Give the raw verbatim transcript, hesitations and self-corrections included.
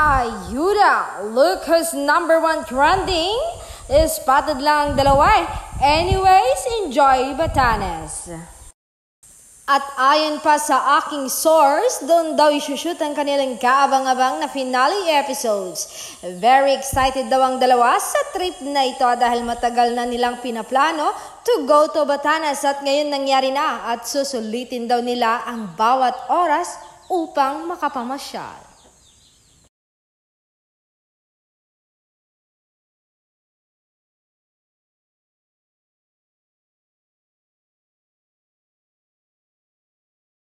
Ayuda! Look who's number one trending! Spotted lang ang dalawa. Anyways, enjoy Batanes! At ayon pa sa aking source, doon daw Isho-Shoot ang kanilang kaabang-abang na finale episodes. Very excited daw ang dalawa sa trip na ito dahil matagal na nilang pinaplano to go to Batanes at ngayon nangyari na at susulitin daw nila ang bawat oras upang makapamasyal.